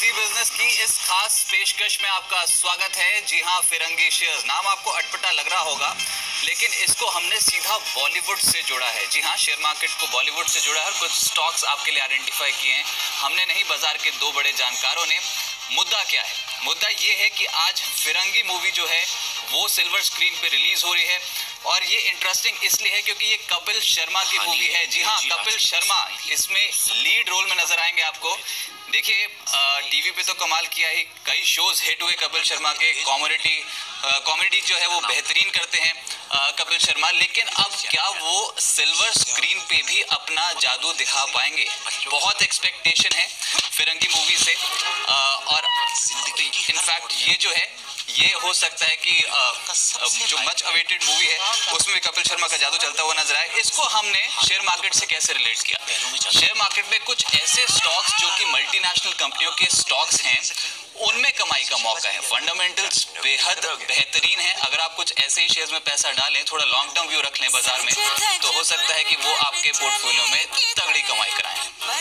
जी business की इस खास पेशकश में आपका स्वागत है। जी हाँ, फिरंगी शेयर्स नाम आपको अटपटा लग रहा होगा, लेकिन इसको हमने सीधा बॉलीवुड से जोड़ा है। जी हाँ, शेयर मार्केट को बॉलीवुड से जोड़ा है और कुछ स्टॉक्स आपके लिए आइडेंटिफाई किए हैं हमने नहीं, बाजार के दो बड़े जानकारों ने। मुद्दा क्या है? मुद्दा ये है कि आज फिरंगी मूवी जो है वो सिल्वर स्क्रीन पे रिलीज हो रही है और ये इंटरेस्टिंग इसलिए है क्योंकि ये कपिल शर्मा की मूवी है। जी हाँ, कपिल शर्मा इसमें लीड रोल में नजर आएंगे आपको। देखिए, टीवी पे तो कमाल किया ही, कई शोज हिट हुए कपिल शर्मा के। कॉमेडी जो है वो बेहतरीन करते हैं कपिल शर्मा, लेकिन अब क्या वो सिल्वर स्क्रीन पे भी अपना जादू दिखा पाएंगे? बहुत एक्सपेक्टेशन है फिरंगी मूवी से और इनफैक्ट ये जो है ये हो सकता है कि जो मच अवेटेड मूवी है उसमें कपिल शर्मा का जादू चलता हुआ नजर आए। इसको हमने शेयर मार्केट से कैसे रिलेट किया? शेयर मार्केट में कुछ ऐसे स्टॉक्स जो कि मल्टीनेशनल कंपनियों के स्टॉक्स हैं, उनमें कमाई का मौका है। फंडामेंटल्स बेहद बेहतरीन है। अगर आप कुछ ऐसे ही शेयर्स में पैसा डालें, थोड़ा लॉन्ग टर्म व्यू रख लें बाजार में, तो हो सकता है कि वो आपके पोर्टफोलियो में तगड़ी कमाई कराएं।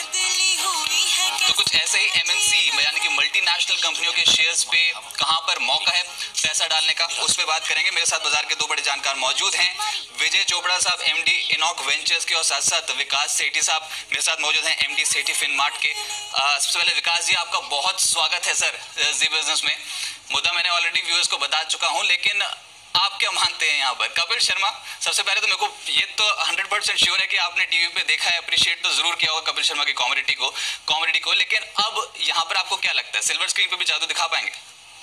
तो कुछ ऐसे ही एमएनसी यानी कि मल्टीनेशनल कंपनियों के शेयर्स पे कहां पर मौका है पैसा डालने का, उस पे बात करेंगे। मेरे साथ बाजार के दो बड़े जानकार मौजूद हैं, विजय चोपड़ा साहब एमडी इनॉक वेंचर्स के, और साथ साथ विकास सेठी साहब मेरे साथ मौजूद हैं, एमडी सेठी फिनमार्ट के। सबसे पहले विकास जी, आपका बहुत स्वागत है सर जी बिजनेस में। मुद्दा मैंने ऑलरेडी व्यूअर्स को बता चुका हूं, लेकिन आप क्या मानते हैं यहाँ पर? कपिल शर्मा, सबसे पहले तो मेरे को ये तो 100% श्योर है कि आपने टीवी पे देखा है, अप्रिशिएट तो जरूर किया होगा कपिल शर्मा की कॉमेडी को, लेकिन अब यहाँ पर आपको क्या लगता है, सिल्वर स्क्रीन पे भी जादू दिखा पाएंगे?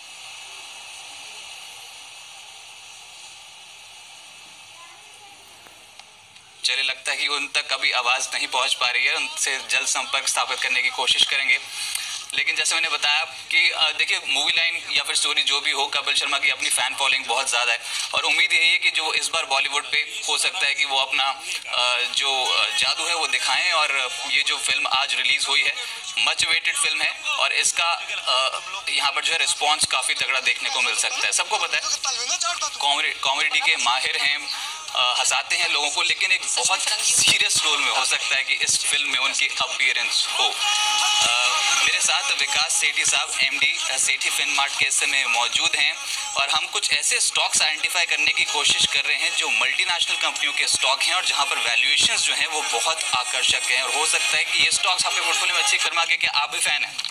चलिए, लगता है कि उन तक अभी आवाज नहीं पहुंच पा रही है, उनसे जल्द संपर्क स्थापित करने की कोशिश करेंगे। लेकिन जैसे मैंने बताया कि देखिए, मूवी लाइन या फिर स्टोरी जो भी हो, कपिल शर्मा की अपनी फैन फॉलोइंग बहुत ज़्यादा है और उम्मीद यही है कि जो इस बार बॉलीवुड पे हो सकता है कि वो अपना जो जादू है वो दिखाएं। और ये जो फिल्म आज रिलीज हुई है, मच वेटेड फिल्म है और इसका यहाँ पर जो है रिस्पॉन्स काफ़ी तगड़ा देखने को मिल सकता है। सबको पता है कॉमेडी के माहिर हैं, हंसाते हैं लोगों को, लेकिन एक बहुत सीरियस रोल में हो सकता है कि इस फिल्म में उनकी अपीयरेंस हो। मेरे साथ विकास सेठी साहब एमडी सेठी फिनमार्ट के इस समय मौजूद हैं और हम कुछ ऐसे स्टॉक्स आइडेंटिफाई करने की कोशिश कर रहे हैं जो मल्टीनेशनल कंपनियों के स्टॉक हैं और जहां पर वैल्यूएशंस जो हैं वो बहुत आकर्षक हैं, और हो सकता है कि ये स्टॉक्स आपके पोर्टफोलियो में अच्छी कर्मा के। क्या आप भी फैन हैं?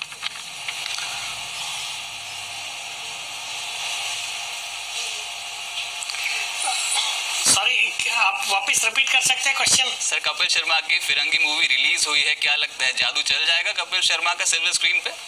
आप वापस रिपीट कर सकते हैं क्वेश्चन? सर, कपिल शर्मा की फिरंगी मूवी रिलीज हुई है, क्या लगता है जादू चल जाएगा कपिल शर्मा का सिल्वर स्क्रीन पे?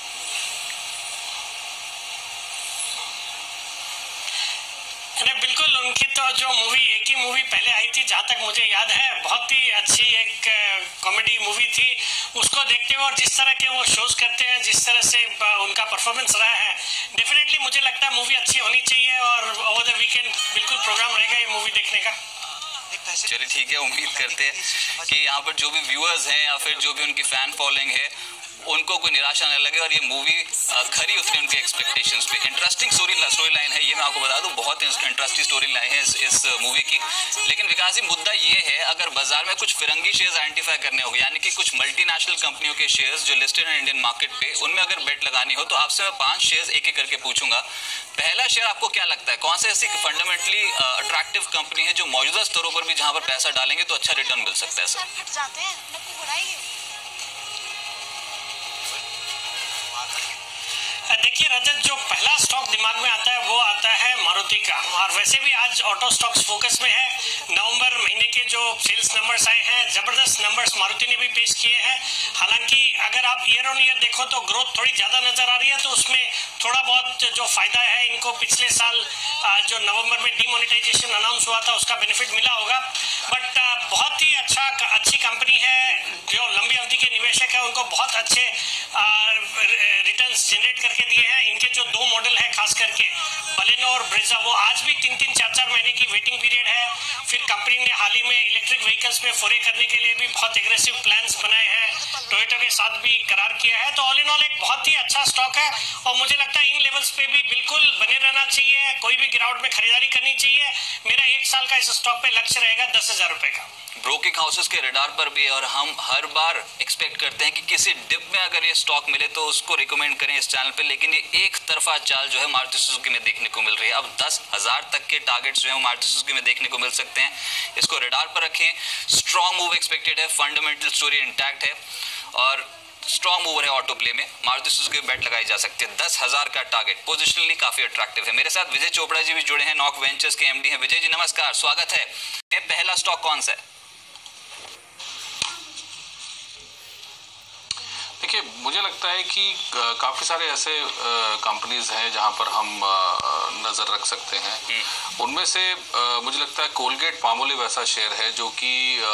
बिल्कुल, उनकी तो जो मूवी, एक ही मूवी पहले आई थी जहाँ तक मुझे याद है, बहुत ही अच्छी एक कॉमेडी मूवी थी। उसको देखते हुए और जिस तरह के वो शोज करते हैं, जिस तरह से उनका परफॉर्मेंस रहा है, डेफिनेटली मुझे लगता है मूवी अच्छी होनी चाहिए और ओवर द वीकेंड बिल्कुल प्रोग्राम रहेगा ये मूवी देखने का। चलिए ठीक है, उम्मीद करते हैं कि यहाँ पर जो भी व्यूअर्स हैं या फिर जो भी उनकी फैन फॉलोइंग है उनको कोई निराशा न लगे और ये मूवी खरी उतरे उनके एक्सपेक्टेशंस पे। इंटरेस्टिंग स्टोरी लाइन है ये, मैं आपको बता दूं, बहुत इंटरेस्टिंग स्टोरी लाइन है इस मूवी की। लेकिन विकास जी, मुद्दा ये है, अगर बाजार में कुछ फिरंगी शेयर्स आइडेंटिफाई करने होंगे, यानी कि कुछ मल्टीनेशनल कंपनियों के शेयर्स जो लिस्टेड हैं इंडियन मार्केट पे, उनमें अगर बेट लगानी हो तो आपसे मैं 5 शेयर्स एक एक करके पूछूंगा। पहला शेयर आपको क्या लगता है, कौन सी ऐसी फंडामेंटली अट्रैक्टिव कंपनी है जो मौजूदा स्तरों पर भी जहां पर पैसा डालेंगे तो अच्छा रिटर्न मिल सकता है? सर, देखिए रजत, जो पहला स्टॉक दिमाग में आता है वो आता है मारुति का, और वैसे भी आज ऑटो स्टॉक्स फोकस में है। नवंबर महीने के जो सेल्स नंबर्स आए हैं, जबरदस्त नंबर्स मारुति ने भी पेश किए हैं। हालांकि अगर आप ईयर ऑन ईयर देखो तो ग्रोथ थोड़ी ज़्यादा नजर आ रही है, तो उसमें थोड़ा बहुत जो फायदा है इनको पिछले साल जो नवंबर में डिमोनेटाइजेशन अनाउंस हुआ था उसका बेनिफिट मिला होगा। बट बहुत ही अच्छी कंपनी है, जो लंबी अवधि के निवेशक है उनको बहुत अच्छे रिटर्न्स जनरेट करके दिए हैं। इनके जो 2 मॉडल है खास करके बलेनो और ब्रेजा, वो आज भी 3-3, 4-4 महीने की वेटिंग पीरियड है। फिर कंपनी ने हाल ही में इलेक्ट्रिक व्हीकल्स में फोरे करने के लिए भी बहुत एग्रेसिव प्लान्स बनाए हैं, टोयोटा के साथ भी करार किया है। तो ऑल इन ऑल एक बहुत ही अच्छा स्टॉक है और मुझे लगता है इन लेवल्स पे भी बिल्कुल बने रहना चाहिए, कोई भी गिरावट में खरीदारी करनी चाहिए। मेरा 1 साल का इस स्टॉक पे लक्ष्य रहेगा 10,000 रुपए का। ब्रोकिंग हाउसेस के रडार पर भी है और हम हर बार एक्सपेक्ट करते हैं कि किसी डिप में अगर ये स्टॉक मिले तो उसको रिकमेंड करें इस चैनल पे, लेकिन ये एक तरफा चाल जो है मारुति सुजुकी में देखने को मिल रही है। अब 10,000 तक के टारगेट्स जो है मारुति सुजुकी में देखने को मिल सकते हैं। इसको रडार पर रखें। स्ट्रॉन्ग मूव एक्सपेक्टेड है, फंडामेंटल स्टोरी इंटैक्ट है और स्ट्रॉन्ग मूवर है ऑटो प्ले में। मारुति सुजुकी बेट लगाई जा सकती है। 10,000 का टारगेट पोजिशनली काफी अट्रैक्टिव है। मेरे साथ विजय चोपड़ा जी भी जुड़े हैं, नॉक वेंचर्स के एमडी हैं। विजय जी नमस्कार, स्वागत है। पहला स्टॉक कौन सा है? देखिए, मुझे लगता है कि काफ़ी सारे ऐसे कंपनीज हैं जहां पर हम नज़र रख सकते हैं। उनमें से मुझे लगता है कोलगेट पामोलिव ऐसा शेयर है जो कि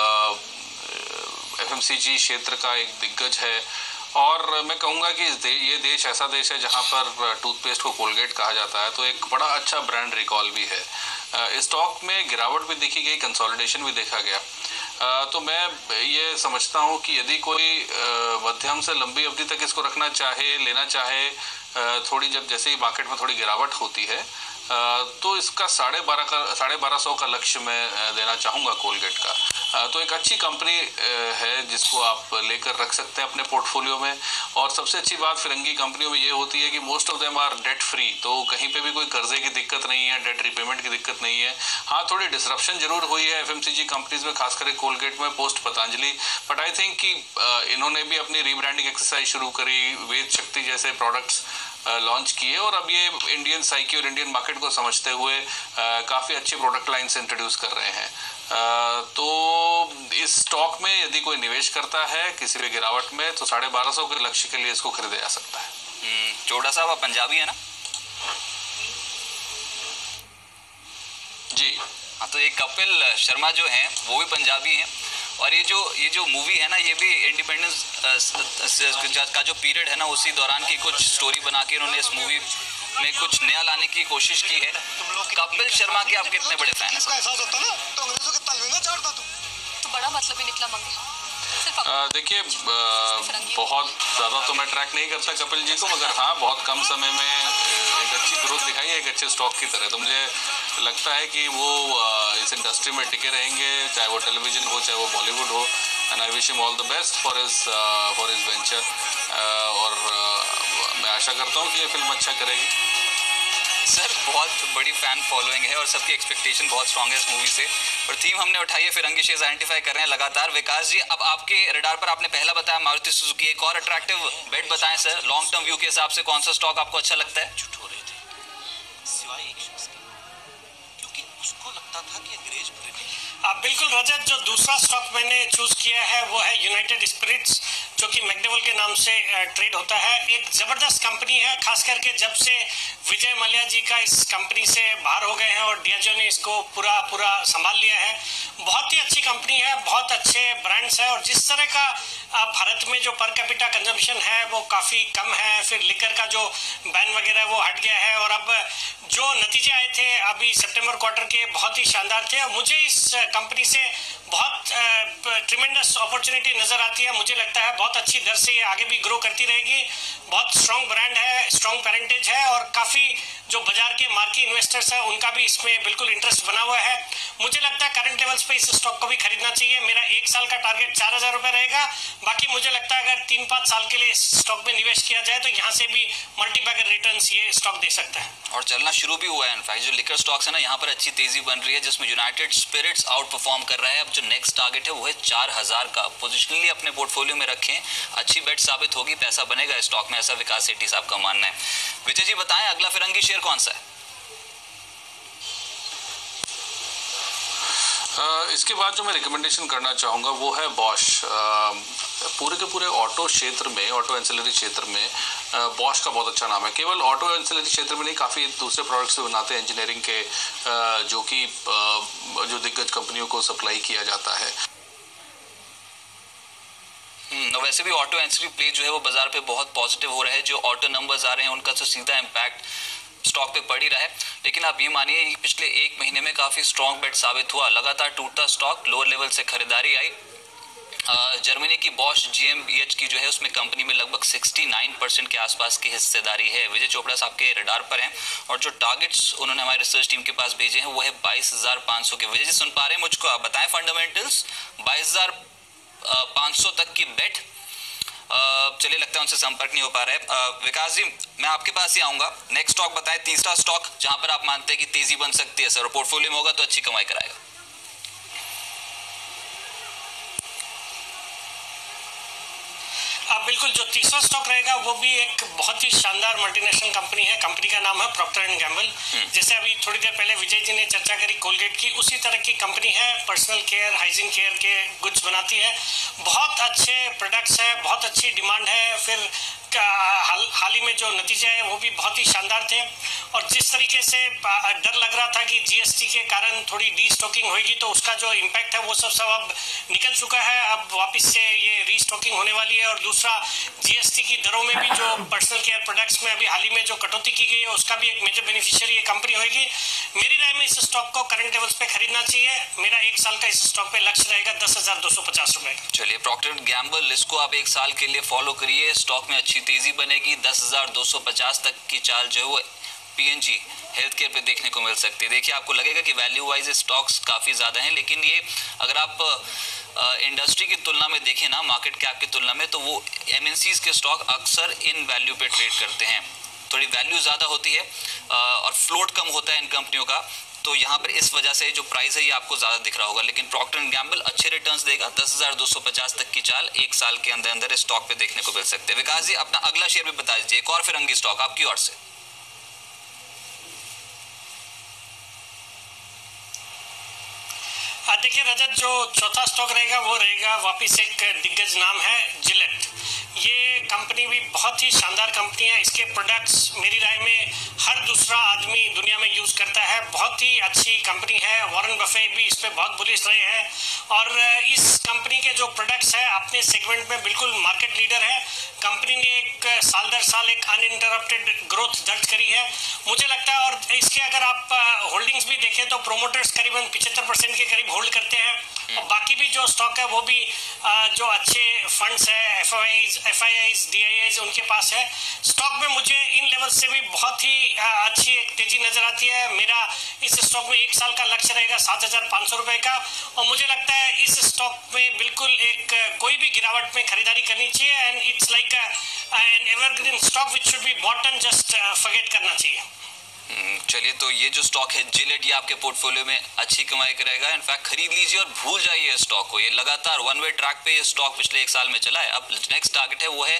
एफएमसीजी क्षेत्र का एक दिग्गज है और मैं कहूँगा कि ये देश ऐसा देश है जहां पर टूथपेस्ट को कोलगेट कहा जाता है, तो एक बड़ा अच्छा ब्रांड रिकॉल भी है। इस स्टॉक में गिरावट भी देखी गई, कंसोलिडेशन भी देखा गया। तो मैं ये समझता हूँ कि यदि कोई मध्यम से लंबी अवधि तक इसको रखना चाहे, लेना चाहे, थोड़ी जब जैसे ही मार्केट में थोड़ी गिरावट होती है तो इसका 12,500 का लक्ष्य मैं देना चाहूँगा कोलगेट का। तो एक अच्छी कंपनी है जिसको आप लेकर रख सकते हैं अपने पोर्टफोलियो में। और सबसे अच्छी बात फिरंगी कंपनियों में ये होती है कि most of them are debt free, तो कहीं पे भी कोई कर्जे की दिक्कत नहीं है, डेट रिपेमेंट की दिक्कत नहीं है। हाँ, थोड़ी डिसरप्शन जरूर हुई है एफएमसीजी कंपनीज में, खासकर कोलगेट में post Patanjali, but I think कि इन्होंने भी अपनी रीब्रांडिंग एक्सरसाइज शुरू करी, वेद शक्ति जैसे प्रोडक्ट्स लॉन्च किए और अब ये इंडियन साइकी और इंडियन मार्केट को समझते हुए काफ़ी अच्छे प्रोडक्ट लाइन्स इंट्रोड्यूस कर रहे हैं। तो इस स्टॉक में यदि कोई निवेश करता है किसी भी गिरावट में तो 1250 के लक्ष्य के लिए इसको खरीदा जा सकता है। चोपड़ा साहब, आप पंजाबी है ना? जी हाँ, तो ये कपिल शर्मा जो हैं वो भी पंजाबी हैं और ये जो मूवी है ना, ये भी इंडिपेंडेंस का जो पीरियड है ना उसी दौरान की कुछ स्टोरी बना के इन्होंने इस मूवी में कुछ नया लाने की कोशिश की है। कपिल शर्मा के आप कितने बड़े फैन हैं? तो बड़ा मतलब ही निकला मंगे। देखिए, बहुत ज़्यादा तो मैं ट्रैक नहीं करता कपिल जी को, मगर हाँ, बहुत कम समय में एक अच्छी ग्रोथ दिखाई है एक अच्छे स्टॉक की तरह। तो मुझे लगता है कि वो इस इंडस्ट्री में टिके रहेंगे, चाहे वो टेलीविज़न हो चाहे वो बॉलीवुड हो। And I wish him all the best for his venture. और मैं आशा करता हूँ कि ये फिल्म अच्छा करेगी। सर, बहुत बड़ी फैन फॉलोइंग है और सबकी एक्सपेक्टेशन बहुत स्ट्रांग है इस मूवी से, और थीम हमने उठाई है फिरंगी शेयर्स आइडेंटिफाई कर रहे हैं लगातार। विकास जी, अब आपके रडार पर आपने पहला बताया मारुति सुजुकी, एक और अट्रैक्टिव बेट बताएं सर, लॉन्ग टर्म व्यू के हिसाब से कौन सा स्टॉक आपको अच्छा लगता है? झूठ हो रहे थे सिवाय एक शख्स के, क्योंकि उसको लगता था कि अंग्रेज बुरे नहीं। बिल्कुल रजत, जो दूसरा स्टॉक मैंने चूज किया है वो है यूनाइटेड स्पिरिट्स, जो कि मैकडोवेल के नाम से ट्रेड होता है। एक जबरदस्त कंपनी है, खास करके जब से विजय मल्ल्या जी का इस कंपनी से बाहर हो गए हैं और डियाजो ने इसको पूरा संभाल लिया है। बहुत ही अच्छी कंपनी है, बहुत अच्छे ब्रांड्स है और जिस तरह का भारत में जो पर कैपिटा कंजम्पशन है वो काफ़ी कम है, फिर लिकर का जो बैन वगैरह वो हट गया है और अब जो नतीजे आए थे अभी सितंबर क्वार्टर के बहुत ही शानदार थे और मुझे इस कंपनी से बहुत ट्रिमेंडस अपॉर्चुनिटी नज़र आती है। मुझे लगता है बहुत अच्छी दर से ये आगे भी ग्रो करती रहेगी। बहुत स्ट्रॉन्ग ब्रांड है, स्ट्रॉन्ग पेरेंटेज है और काफ़ी जो बाजार के मार्की इन्वेस्टर्स हैं उनका भी इसमें बिल्कुल इंटरेस्ट बना हुआ है। मुझे लगता है करंट लेवल्स पे इस स्टॉक को भी खरीदना चाहिए। मेरा 1 साल का टारगेट 4,000 रुपये रहेगा। बाकी मुझे लगता है अगर 3-5 साल के लिए इस स्टॉक में निवेश किया जाए तो यहाँ से भी मल्टीबैगर रिटर्न्स ये स्टॉक दे सकता है और चलना शुरू भी हुआ है। इनफैक्ट जो लिकर स्टॉक्स है ना, यहाँ पर अच्छी तेजी बन रही है, जिसमें यूनाइटेड स्पिरिट्स आउट परफॉर्म कर रहा है। अब जो नेक्स्ट टारगेट है वो है 4,000 का। पोजिशनली अपने पोर्टफोलियो में रखें, अच्छी बेट साबित होगी, पैसा बनेगा स्टॉक में, ऐसा विकास सेठी साहब का मानना है। विजय जी बताएं, अगला फिरंगी शेयर कौन सा है? इसके बाद जो मैं रिकमेंडेशन करना चाहूँगा वो है बॉश। पूरे के पूरे ऑटो क्षेत्र में, ऑटो एंसिलरी क्षेत्र में बॉश का बहुत अच्छा नाम है। केवल ऑटो एंसिलरी क्षेत्र में नहीं, काफ़ी दूसरे प्रोडक्ट्स भी बनाते हैं इंजीनियरिंग के, जो कि जो दिग्गज कंपनियों को सप्लाई किया जाता है। वैसे भी ऑटो एंसिलरी प्ले जो है वो बाजार पे बहुत पॉजिटिव हो रहा है। जो ऑटो नंबर्स आ रहे हैं उनका तो सीधा इम्पैक्ट स्टॉक पे पड़ ही रहा है। लेकिन आप ये मानिए कि पिछले 1 महीने में काफ़ी स्ट्रॉन्ग बेट साबित हुआ, लगातार टूटता स्टॉक, लोअर लेवल से खरीदारी आई जर्मनी की बॉश GmbH की जो है उसमें कंपनी में लगभग 69% के आसपास की हिस्सेदारी है। विजय चोपड़ा साहब के रडार पर हैं और जो टारगेट्स उन्होंने हमारी रिसर्च टीम के पास भेजे हैं वो है 22,500 के। विजय जी सुन पा रहे हैं मुझको? आप बताएं फंडामेंटल्स। 22,500 तक की बेट। चलिए लगता है उनसे संपर्क नहीं हो पा रहा है। विकास जी मैं आपके पास ही आऊंगा। नेक्स्ट स्टॉक बताएं, तीसरा स्टॉक जहां पर आप मानते हैं कि तेजी बन सकती है सर, पोर्टफोलियो में होगा तो अच्छी कमाई कराएगा। बिल्कुल, जो तीसरा स्टॉक रहेगा वो भी एक बहुत ही शानदार मल्टीनेशनल कंपनी है। कंपनी का नाम है प्रॉक्टर एंड गैम्बल। जैसे अभी थोड़ी देर पहले विजय जी ने चर्चा करी कोलगेट की, उसी तरह की कंपनी है। पर्सनल केयर, हाइजीन केयर के गुड्स बनाती है। बहुत अच्छे प्रोडक्ट्स है, बहुत अच्छी डिमांड है। फिर हाल ही में जो नतीजे है वो भी बहुत ही शानदार थे। और जिस तरीके से डर लग रहा था कि GST के कारण थोड़ी डी-स्टॉकिंग होगी तो उसका जो इम्पैक्ट है वो सब अब निकल चुका है। अब वापस से ये रीस्टॉकिंग होने वाली है। और दूसरा, GST की दरों में भी जो पर्सनल केयर प्रोडक्ट्स में अभी हाल ही में जो कटौती की गई है उसका भी एक मेजर बेनिफिशियरी ये कंपनी होगी। मेरी राय में इस स्टॉक को करंट लेवल्स पे खरीदना चाहिए। मेरा एक साल का इस स्टॉक पे लक्ष्य रहेगा 10,250 रुपए का। चलिए प्रॉक्टर एंड गैम्बल, इसको आप एक साल के लिए फॉलो करिए। स्टॉक में अच्छी तेजी बनेगी। 10,250 तक की चाल जो है वो PNG हेल्थ केयर पे देखने को मिल सकती है। देखिए आपको लगेगा कि वैल्यू वाइज स्टॉक्स काफ़ी ज़्यादा हैं, लेकिन ये अगर आप इंडस्ट्री की तुलना में देखें ना, मार्केट कैप की तुलना में, तो वो MNCs के स्टॉक अक्सर इन वैल्यू पे ट्रेड करते हैं। थोड़ी वैल्यू ज़्यादा होती है और फ्लोट कम होता है इन कंपनियों का, तो यहाँ पर इस वजह से जो प्राइस है ये आपको ज़्यादा दिख रहा होगा। लेकिन प्रॉक्टर एंड गैम्बल अच्छे रिटर्न्स देगा। 10,250 तक की चाल एक साल के अंदर अंदर स्टॉक पे देखने को मिल सकते हैं। विकास जी अपना अगला शेयर भी बता दीजिए, एक और फिरंगी स्टॉक आपकी ओर से। देखिए रजत, जो चौथा स्टॉक रहेगा वो रहेगा वापिस एक दिग्गज नाम है जिलेट। ये कंपनी भी बहुत ही शानदार कंपनी है। इसके प्रोडक्ट्स मेरी राय में हर दूसरा आदमी दुनिया में यूज़ करता है। बहुत ही अच्छी कंपनी है। वॉरेन बफेट भी इस पर बहुत बुलिश रहे हैं। और इस कंपनी के जो प्रोडक्ट्स हैं अपने सेगमेंट में बिल्कुल मार्केट लीडर है। कंपनी ने एक साल दर साल एक अनइंटरप्टेड ग्रोथ दर्ज करी है। मुझे लगता है, और इसके अगर आप होल्डिंग्स भी देखें तो प्रोमोटर्स करीबन 75% के करीब होल्ड करते हैं। और बाकी भी जो स्टॉक है वो भी जो अच्छे फंड्स है, FIIs, DIIs उनके पास है। स्टॉक में मुझे इन लेवल से भी बहुत ही अच्छी एक तेजी नजर आती है। मेरा इस स्टॉक में एक साल का लक्ष्य रहेगा 7,500 रुपए का। और मुझे लगता है इस स्टॉक में बिल्कुल एक कोई भी गिरावट में खरीदारी करनी चाहिए। And it's like an evergreen stock which should be bought and just forget करना चाहिए। चलिए, तो ये जो स्टॉक है जिलेट, ये आपके पोर्टफोलियो में अच्छी कमाई करेगा। इनफैक्ट खरीद लीजिए और भूल जाइए स्टॉक को। ये लगातार वन वे ट्रैक पे ये स्टॉक पिछले एक साल में चला है। अब नेक्स्ट टारगेट है वो है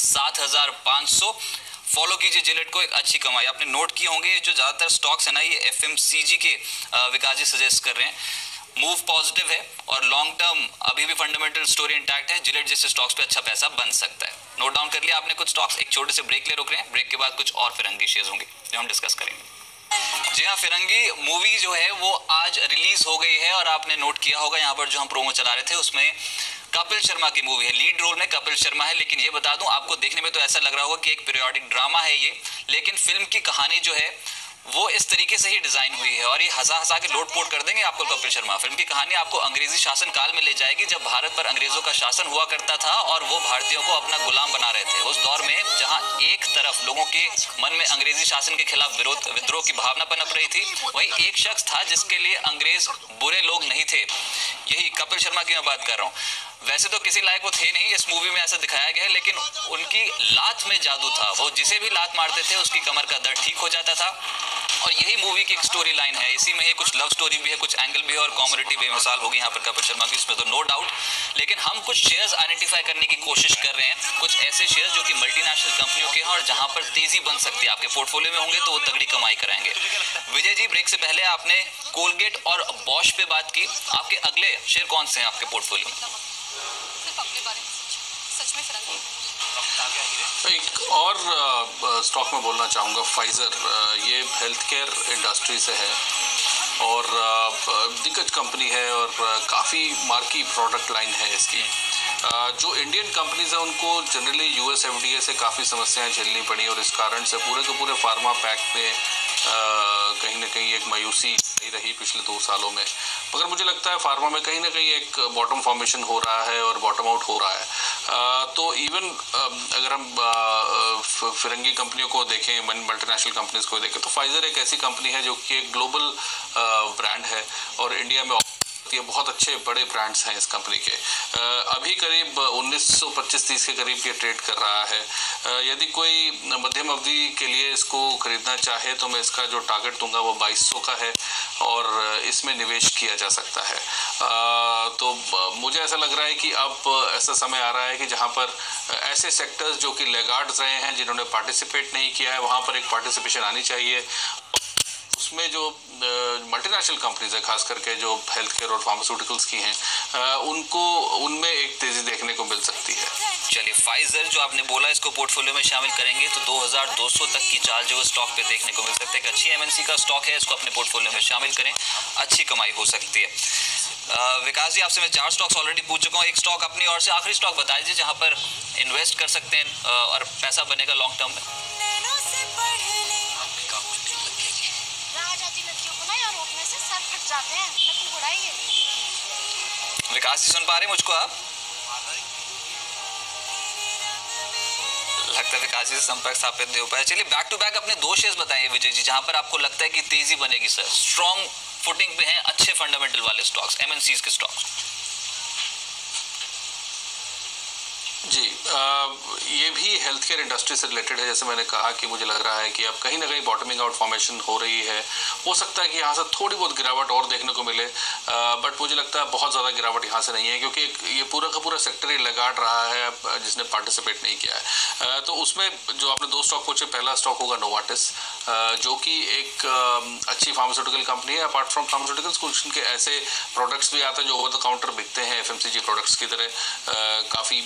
7,500। फॉलो कीजिए जिलेट को, एक अच्छी कमाई। आपने नोट किए होंगे जो ज़्यादातर स्टॉक्स है ना ये FMCG के विकास जी सजेस्ट कर रहे हैं। मूव पॉजिटिव है और लॉन्ग टर्म अभी भी फंडामेंटल स्टोरी इंटैक्ट है। जिलेट जैसे स्टॉक्स पे अच्छा पैसा बन सकता है। नोट डाउन कर लिया आपने कुछ स्टॉक्स। एक छोटे से ब्रेक ले रुक रहे हैं। ब्रेक के बाद कुछ और फिरंगी शेयर्स होंगे जो हम डिस्कस करेंगे। जी हाँ, फिरंगी मूवी जो है वो आज रिलीज हो गई है और आपने नोट किया होगा यहाँ पर जो हम प्रोमो चला रहे थे उसमें कपिल शर्मा की मूवी है। लीड रोल में कपिल शर्मा है। लेकिन ये बता दूं आपको, देखने में तो ऐसा लग रहा होगा कि एक पीरियोडिक ड्रामा है ये, लेकिन फिल्म की कहानी जो है वो इस तरीके से ही डिजाइन हुई है और ये हंसा हंसा के लोटपोट कर देंगे आपको कपिल शर्मा। फिल्म की कहानी आपको अंग्रेजी शासन काल में ले जाएगी जब भारत पर अंग्रेजों का शासन हुआ करता था और वो भारतीयों को अपना गुलाम बना रहे थे। उस दौर में जहां एक तरफ लोगों के मन में अंग्रेजी शासन के खिलाफ विद्रोह की भावना पनप रही थी, वहीं एक शख्स था जिसके लिए अंग्रेज बुरे लोग नहीं थे। यही कपिल शर्मा की मैं बात कर रहा हूँ। वैसे तो किसी लायक वो थे नहीं, इस मूवी में ऐसा दिखाया गया है, लेकिन उनकी लात में जादू था। वो जिसे भी लात मारते थे उसकी कमर का दर्द ठीक हो जाता था और यही मूवी की एक स्टोरी लाइन है। इसी में ये कुछ लव स्टोरी भी है, कुछ एंगल भी है और कॉमेडी बेमिसाल होगी यहाँ पर कपिल शर्मा की, इसमें तो नो डाउट। लेकिन हम कुछ शेयर्स आइडेंटिफाई करने की कोशिश कर रहे हैं, कुछ ऐसे शेयर्स जो कि मल्टीनेशनल कंपनियों के हैं और जहाँ पर तेजी बन सकती है। आपके पोर्टफोलियो में होंगे तो वो तगड़ी कमाई कराएंगे। विजय जी, ब्रेक से पहले आपने कोलगेट और बॉश पे बात की। आपके अगले शेयर कौन से हैं आपके पोर्टफोलियो में? अपने बारे में सच में फिरंगी। एक और स्टॉक में बोलना चाहूँगा, फाइजर। ये हेल्थ केयर इंडस्ट्री से है और दिग्गज कंपनी है और काफ़ी मार्की प्रोडक्ट लाइन है इसकी। जो इंडियन कंपनीज हैं उनको जनरली US FDA से काफ़ी समस्याएं झेलनी पड़ी और इस कारण से पूरे के पूरे फार्मा पैक में कहीं ना कहीं एक मायूसी नहीं रही पिछले 2 सालों में, मगर मुझे लगता है फार्मा में कहीं ना कहीं एक बॉटम फॉर्मेशन हो रहा है और बॉटम आउट हो रहा है। तो इवन अगर हम फिरंगी कंपनियों को देखें, मल्टीनेशनल कंपनीज को देखें, तो फाइजर एक ऐसी कंपनी है जो कि एक ग्लोबल ब्रांड है और इंडिया में ये बहुत अच्छे बड़े ब्रांड्स हैं इस कंपनी के। अभी करीब 1925-30 के करीब ये ट्रेड कर रहा है। यदि कोई मध्यम अवधि के लिए इसको खरीदना चाहे तो मैं इसका जो टारगेट दूंगा वो 2200 का है और इसमें निवेश किया जा सकता है। तो मुझे ऐसा लग रहा है कि अब ऐसा समय आ रहा है कि जहां पर ऐसे सेक्टर्स जो कि लेगार्ड्स रहे हैं, जिन्होंने पार्टिसिपेट नहीं किया है, वहां पर एक पार्टिसिपेशन आनी चाहिए। उसमें जो मल्टीनेशनल कंपनीज है, खास करके जो हेल्थ केयर और फार्मास्यूटिकल्स की हैं, उनमें एक तेजी देखने को मिल सकती है। चलिए, फाइजर जो आपने बोला इसको पोर्टफोलियो में शामिल करेंगे तो 2200 तक की चाल जो स्टॉक पे देखने को मिल सकता है। एक अच्छी एमएनसी का स्टॉक है, इसको अपने पोर्टफोलियो में शामिल करें, अच्छी कमाई हो सकती है। विकास जी, आपसे मैं 4 स्टॉक्स ऑलरेडी पूछ चुका हूँ। एक स्टॉक अपनी ओर से आखिरी स्टॉक बता दीजिए जहाँ पर इन्वेस्ट कर सकते हैं और पैसा बनेगा लॉन्ग टर्म में। सर फट जाते हैं, मैं उड़ाएंगे। विकास जी, सुन पा रहे हैं मुझको आप? लगता है विकास जी से संपर्क स्थापित नहीं हो पाया। चलिए, बैक टू बैक अपने 2 शेयर्स बताइए विजय जी, जहां पर आपको लगता है कि तेजी बनेगी सर, स्ट्रॉन्ग फुटिंग पे हैं, अच्छे फंडामेंटल वाले स्टॉक्स, एमएनसीज के स्टॉक्स। जी, ये भी हेल्थ केयर इंडस्ट्री से रिलेटेड है। जैसे मैंने कहा कि मुझे लग रहा है कि अब कहीं ना कहीं बॉटमिंग आउट फॉर्मेशन हो रही है। हो सकता है कि यहाँ से थोड़ी बहुत गिरावट और देखने को मिले, बट मुझे लगता है बहुत ज़्यादा गिरावट यहाँ से नहीं है, क्योंकि ये पूरा का पूरा सेक्टर ही लगाड़ रहा है जिसने पार्टिसिपेट नहीं किया है। तो उसमें जो आपने 2 स्टॉक पूछे, पहला स्टॉक होगा नोवार्टिस, जो कि एक अच्छी फार्मास्यूटिकल कंपनी है। अपार्ट फ्रॉम फार्मास्यूटिकल्स कुछ उनके ऐसे प्रोडक्ट्स भी आते हैं जो ओवर द काउंटर बिकते हैं एफएमसीजी प्रोडक्ट्स की तरह। काफ़ी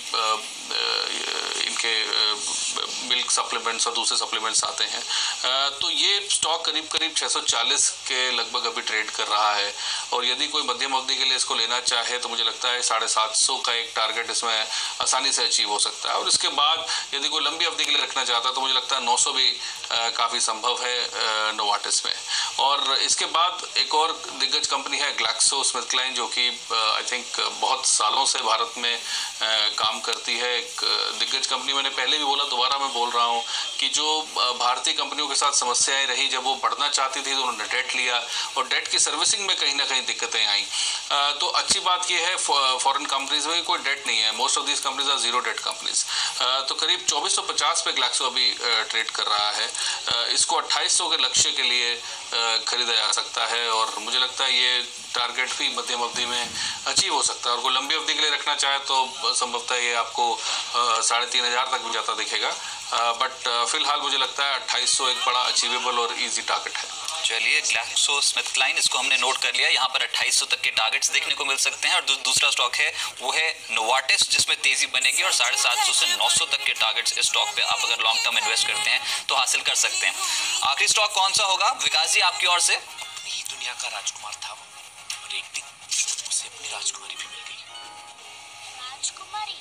इनके मिल्क सप्लीमेंट्स और दूसरे सप्लीमेंट्स आते हैं। तो ये स्टॉक करीब 640 के लगभग अभी ट्रेड कर रहा है और यदि कोई मध्यम अवधि के लिए इसको लेना चाहे तो मुझे लगता है 750 का एक टारगेट इसमें आसानी से अचीव हो सकता है। और इसके बाद यदि कोई लंबी अवधि के लिए रखना चाहता है तो मुझे लगता है 900 भी काफ़ी संभव है नोवार्टिस में। और इसके बाद एक और दिग्गज कंपनी है ग्लैक्सोस्मिथक्लाइन, जो कि आई थिंक बहुत सालों से भारत में काम करती है। एक दिग्गज कंपनी, मैंने पहले भी बोला, दोबारा मैं बोल रहा हूँ कि जो भारतीय कंपनियों के साथ समस्याएं रही, जब वो बढ़ना चाहती थी तो उन्होंने डेट लिया और डेट की सर्विसिंग में कहीं ना कहीं दिक्कतें आई। तो अच्छी बात यह है फॉरेन कंपनीज में कोई डेट नहीं है, most of these companies are zero debt companies. तो करीब 2450 पे ग्लैक्सो अभी ट्रेड कर रहा है। इसको 2800 के लक्ष्य के लिए खरीदा जा सकता है और मुझे लगता है ये टारगेट भी मध्यम अवधि में अचीव हो सकता है। और कोई लंबी अवधि के लिए रखना चाहे तो संभवतः ये आपको 3500 तक भी जाता दिखेगा, बट फिलहाल मुझे लगता है 2800 एक बड़ा अचीवेबल और इजी टारगेट है। चलिए, ग्लैक्सोस्मिथक्लाइन इसको हमने नोट कर लिया। यहाँ पर 2800 तक के टारगेट्स देखने को मिल सकते हैं। और दूसरा स्टॉक है वो है नोवार्टिस, जिसमें तेजी बनेगी और 750 से 900 तक के टारगेट्स इस स्टॉक पे आप अगर लॉन्ग टर्म इन्वेस्ट करते हैं तो हासिल कर सकते हैं। आखिरी स्टॉक कौन सा होगा विकास जी आपकी ओर से? अपनी ही दुनिया का राजकुमार था और एक दिन उसे अपनी राजकुमारी भी मिल गई। राजकुमारी?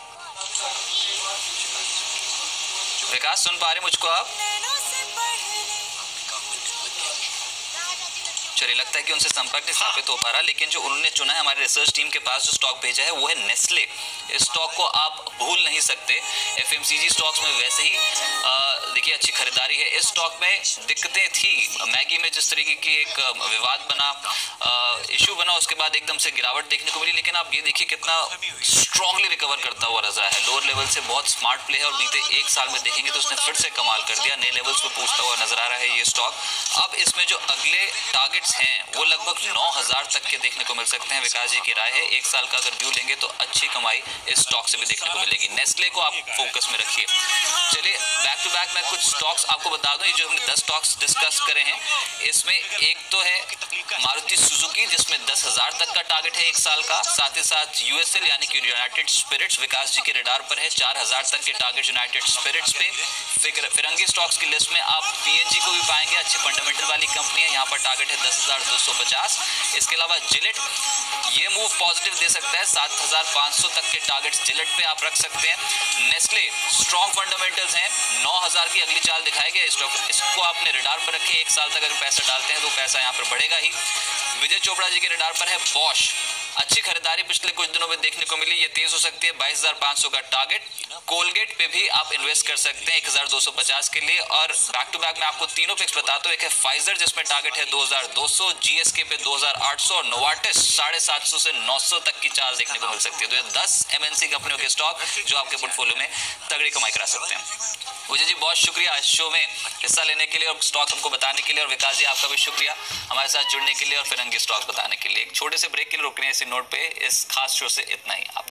विकास, सुन पा रहे मुझको आप? चलिए, लगता है कि उनसे संपर्क नहीं स्थापित हो पा रहा, लेकिन जो उन्होंने चुना है, हमारे रिसर्च टीम के पास जो स्टॉक भेजा है वो है नेस्ले। इस स्टॉक को आप भूल नहीं सकते। एफएमसीजी स्टॉक्स में वैसे ही देखिए अच्छी खरीदारी है। इस स्टॉक में दिक्कतें थी, मैगी में जिस तरीके की एक विवाद बना, इशू बना, उसके बाद एकदम से गिरावट देखने को मिली, लेकिन आप ये देखिए कितना स्ट्रांगली रिकवर करता हुआ नजर है। लोअर लेवल से बहुत स्मार्ट प्ले है और बीते 1 साल में देखेंगे तो उसने फिर से कमाल कर दिया, नए लेवल्स पे पहुंचता हुआ नजर आ रहा है ये स्टॉक। अब इसमें जो अगले टारगेट्स हैं वो लगभग 9000 तक के देखने को मिल सकते हैं। विकास जी की राय है 1 साल का अगर व्यू लेंगे तो अच्छी कमाई इस स्टॉक से भी देखने को मिलेगी। नेस्ले को आप फोकस में रखिए। चलिए, बैक टू बैक मैं कुछ स्टॉक्स आपको बता दूं। ये जो हमने 10 स्टॉक्स डिस्कस करे हैं, इसमें एक तो है मारुति सुजुकी, जिसमें 10,000 तक का टारगेट है 1 साल का। साथ ही साथ यूएसएल यानी कि यूनाइटेड स्पिरिट्स विकास जी के रडार पर है, 4000 तक के टारगेट यूनाइटेड स्पिरिट्स पे। फिरंगी स्टॉक्स की लिस्ट में आप पीएनजी को भी पाएंगे, अच्छी फंडामेंटल वाली कंपनी है, यहाँ पर टारगेट है 10,250। इसके अलावा जिलेट, ये मूव पॉजिटिव दे सकता है, 7,500 तक के टारगेट्स जिलेट पे आप रख सकते हैं। नेस्ले स्ट्रॉन्ग फंडामेंटल्स हैं, 9000 की अगली चाल दिखाएगा स्टॉक, इसको आपने रडार पर रखें। 1 साल तक अगर पैसा डालते हैं तो पैसा यहाँ पर बढ़ेगा ही। विजय चोपड़ा जी के रडार पर है बॉश, अच्छी खरीदारी पिछले कुछ दिनों में देखने को मिली, ये तेज हो सकती है। 22,500 का टारगेट। कोलगेट पे भी आप इन्वेस्ट कर सकते हैं 1250 के लिए। और बैक टू बैक मैं आपको तीनों पिक्स बताता हूँ। एक है फाइजर जिसमें टारगेट है 2200, जीएसके पे 2800 और नोवार्टिस 750 से 900 तक की चाल देखने को मिल सकती है। तो ये 10 एमएनसी कंपनियों के स्टॉक जो आपके पोर्टफोलियो में तगड़ी कमाई करा सकते हैं। विजय जी बहुत शुक्रिया इस शो में हिस्सा लेने के लिए और स्टॉक हमको बताने के लिए, और विकास जी आपका भी शुक्रिया हमारे साथ जुड़ने के लिए और फिरंगी स्टॉक बताने के लिए। एक छोटे से ब्रेक के लिए रुकने इसी नोट पे इस खास शो से इतना ही। आप